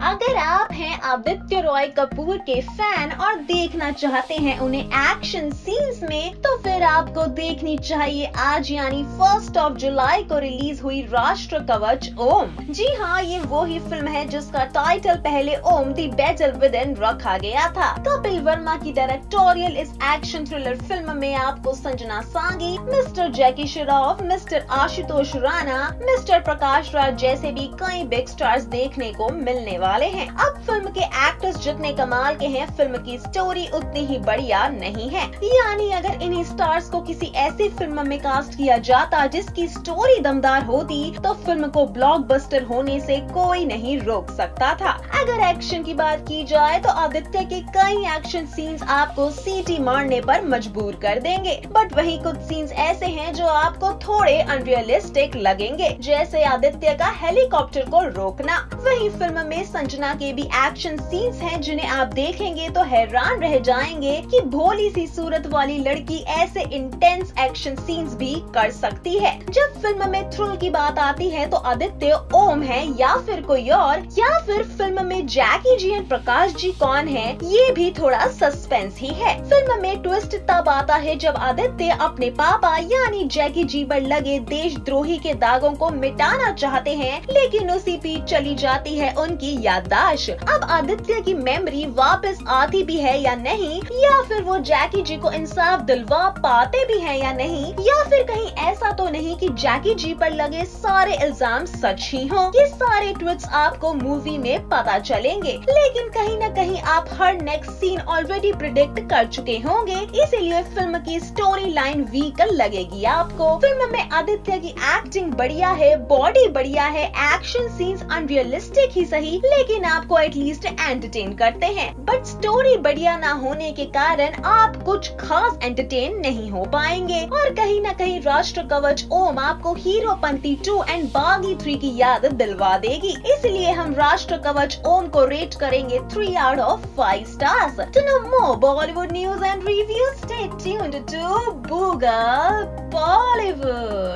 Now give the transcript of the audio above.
अगर आप हैं आदित्य रॉय कपूर के फैन और देखना चाहते हैं उन्हें एक्शन सीन्स में, तो फिर आपको देखनी चाहिए आज यानी 1 जुलाई को रिलीज हुई राष्ट्र कवच ओम। जी हाँ, ये वो ही फिल्म है जिसका टाइटल पहले ओम द बैटल विदिन रखा गया था। कपिल वर्मा की डायरेक्टोरियल इस एक्शन थ्रिलर फिल्म में आपको Sanjana Sanghi, mister Jackie Shroff, mister Ashutosh Rana, mister Prakash Raj जैसे भी कई बिग स्टार्स देखने को मिलने वाले हैं। अब फिल्म के एक्टर्स जितने कमाल के हैं, फिल्म की स्टोरी उतनी ही बढ़िया नहीं है। यानी अगर इन्हीं स्टार्स को किसी ऐसी फिल्म में कास्ट किया जाता जिसकी स्टोरी दमदार होती, तो फिल्म को ब्लॉकबस्टर होने से कोई नहीं रोक सकता था। अगर एक्शन की बात की जाए तो आदित्य के कई एक्शन सीन्स आपको सीटी मारने पर मजबूर कर देंगे, बट वहीं कुछ सीन्स ऐसे हैं जो आपको थोड़े अनरियलिस्टिक लगेंगे, जैसे आदित्य का हेलीकॉप्टर को रोकना। वहीं फिल्म में संजना के भी एक्शन सीन्स हैं जिन्हें आप देखेंगे तो हैरान रह जाएंगे कि भोली सी सूरत वाली लड़की ऐसे इंटेंस एक्शन सीन्स भी कर सकती है। जब फिल्म में थ्रिल की बात आती है तो आदित्य ओम है या फिर कोई और, या फिर फिल्म में जैकी जी एंड प्रकाश जी कौन है, ये भी थोड़ा सस्पेंस ही है। फिल्म में ट्विस्ट तब आता है जब आदित्य अपने पापा यानी जैकी जी पर लगे देशद्रोही के दागों को मिटाना चाहते हैं, लेकिन उसी बीच चली जाती है उनकी याददाश्त। अब आदित्य की मेमोरी वापस आती भी है या नहीं, या फिर वो जैकी जी को इंसाफ दिलवा पाते भी हैं या नहीं, या फिर कहीं ऐसा तो नहीं कि जैकी जी पर लगे सारे इल्जाम सच ही हों। ये सारे ट्विस्ट आपको मूवी में पता चलेंगे, लेकिन कहीं न कहीं आप हर नेक्स्ट सीन ऑलरेडी प्रिडिक्ट कर चुके होंगे, इसीलिए फिल्म की स्टोरी लाइन वीक लगेगी आपको। फिल्म में आदित्य की एक्टिंग बढ़िया है, बॉडी बढ़िया है, एक्शन सीन्स अनरियलिस्टिक ही सही, लेकिन आपको एटलीस्ट एंटरटेन करते हैं। बट स्टोरी बढ़िया ना होने के कारण आप कुछ खास एंटरटेन नहीं हो पाएंगे, और कहीं न कहीं राष्ट्र कवच ओम आपको हीरोपंती 2 एंड बागी 3 की याद दिलवा देगी। इसलिए हम राष्ट्र कवच ओम को रेट करेंगे 3 out of 5 stars। To know more Bollywood news and reviews, stay tuned to Booga Bollywood।